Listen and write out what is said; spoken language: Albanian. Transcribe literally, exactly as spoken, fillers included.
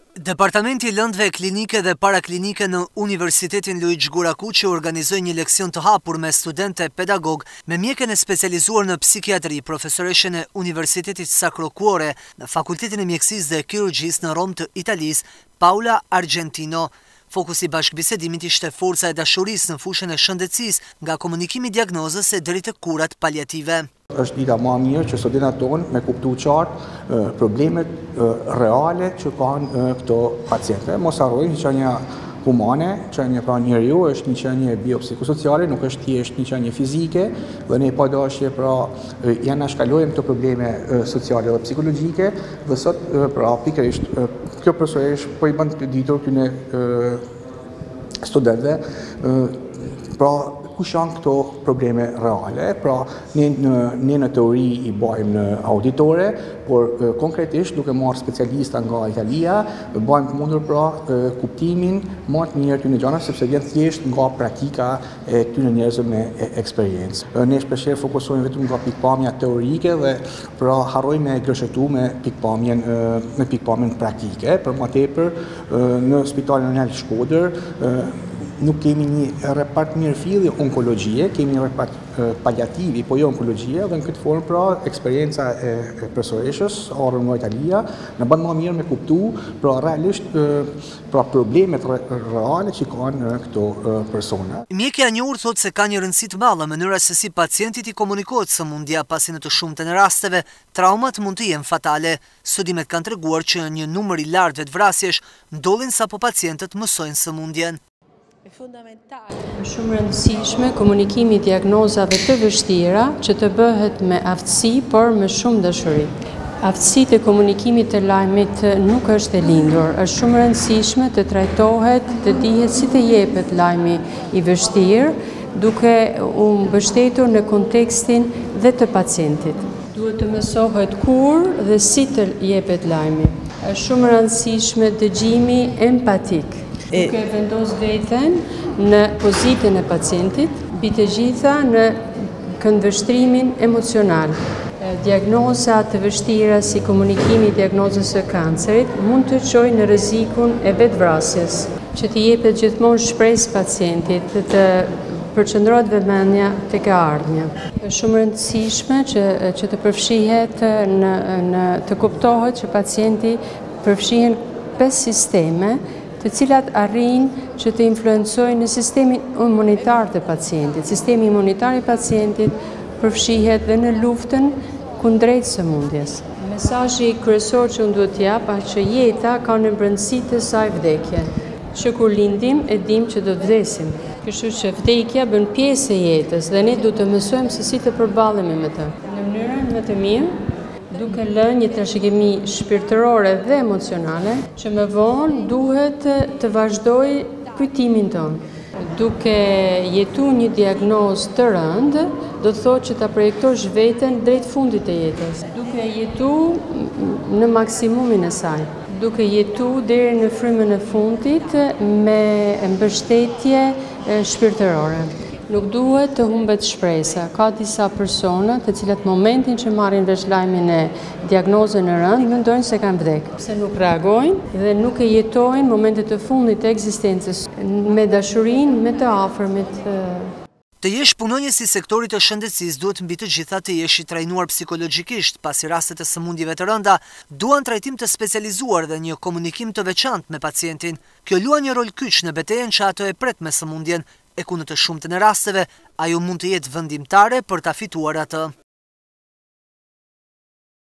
Departamenti i lëndëve klinike dhe paraklinike në Universitetin Luigjë Gurakuqi organizoi një leksion të hapur me studentë e pedagog me mjekën e specializuar në psikiatri, profesoreshën e Universitetit Sacro Cuore në Fakultetin e Mjekësisë dhe Kirurgjisë në Rom të Italisë, Paula Argentino. Fokusi i bashkëbisedimit ishte forca e dashurisë në fushën e shëndetësisë, nga komunikimi Diagnozes e deri te Kurat Paliative. Është dita më e mirë që studentët tonë me kuptu qartë problemet reale që kanë këto pacientë. Mos harrojnë që një humane, që një pra njeriu është një qenie biopsikosociale, nuk është thjesht një qenie fizike, dhe ne pa dashje pra janë na shkalojmë këto probleme sociale dhe psikologjike, dhe sot pra pikërisht kjo profesoresh po i bën të ditur këtyne studentëve pra kush janë këto probleme reale. Pra ne në, ne në teori i bajmë në auditore, por konkretisht duke marrë specialista nga Italia, bajmë të mundur pra kuptimin më të mirë të në gjana, sepse vjen thjesht nga praktika e këtyre njerëzve me eksperiencë. Ne shpeshherë fokusojmë vetëm nga pikpamja teorike dhe pra harrojmë me gërshëtu me pikpamjen me pikpamjen praktike. Për më tepër në Spitalin Anal Shkodër nuk kemi një repart mirëfillje onkologjie, kemi një repart paliativi, po jo onkologjie, dhe në këtë formë pra eksperienca e profesoreshës ardhur nga Italia në bën më mirë me kuptu pra realisht pra problemet reale që kanë këto persona. Mjekja e njohur thotë se ka një rëndësi të madhe mënyra se si pacienti i komunikohet sëmundja, pasi në të shumtën e rasteve traumat mund të jenë fatale. Studimet kanë treguar që një numër i lartë vetvrasjesh ndodhin sapo pacientët mësojnë sëmundjen. Është shumë rëndësishme komunikimi i diagnozave të vështira që të bëhet me aftësi, por me shumë dashuri. Aftësitë e komunikimit të lajmit nuk është e lindur. Është shumë rëndësishme të trajtohet, të dihet si të jepet lajmi i vështirë, duke u mbështetur në kontekstin dhe të pacientit. Duhet të mësohet kur dhe si të jepet lajmi. Është shumë rëndësishme dëgjimi empatik, duke vendos veten në pozitën e pacientit, mbi të gjitha në këndvështrimin emocional. Diagnoza të vështira si komunikimi i diagnozës së kancerit mund të çojë në rrezikun e vetvrasjes, që të jepet gjithmonë shpresë pacientit të, të përqendrohet vëmendja tek e ardhmja. Është shumë rëndësishme që, që të përfshihet në, në të kuptohet që pacienti përfshihen pesë sisteme të cilat arrijnë që të influencojnë në sistemin imunitar të pacientit. Sistemi imunitar i pacientit përfshihet dhe në luftën kundrejt sëmundjes. Mesazhi kryesor që unë duhet t'jap është që jeta ka në brendësi të saj vdekje, që kur lindim e dim që do të vdesim. Kështu që vdekja bën pjesë e jetës dhe ne duhet të mësojmë se si të përballemi me të. Në mënyrën më të mirë, duke lënë një trashëgimi shpirtërore dhe emocionale, që më vonë duhet të vazhdoj kujtimin tonë. Duke jetu një diagnozë të rëndë, do të thotë që ta projektosh veten drejt fundit të jetës. Duke jetu në maksimumin e saj. Duke jetu deri në frymën e fundit me mbështetje shpirtërore. Nuk duhet të humbet shpresa. Ka disa persona të cilat momentin që marrin vesh lajmin e diagnozën e rëndë, mendojnë se kanë vdekur, pse nuk reagojnë dhe nuk e jetojnë momentet e fundit të ekzistencës me dashurinë, me të afërmit. Të jesh punonjës i sektorit të shëndetësisë duhet mbi të gjitha të jesh i trajnuar psikologjikisht, pasi rastet e sëmundjeve të rënda duan trajtim të specializuar dhe një komunikim të veçantë me pacientin. Kjo luan një rol kyç në betejën që ato e pret me sëmundjen, e ku në të shumtën e rasteve ajo mund të jetë vendimtare për ta fituar atë.